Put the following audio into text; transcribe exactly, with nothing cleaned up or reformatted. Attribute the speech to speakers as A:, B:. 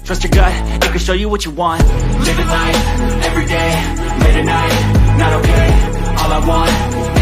A: Trust your gut, it can show you what you want. Living life, everyday, late at night, not okay. All I want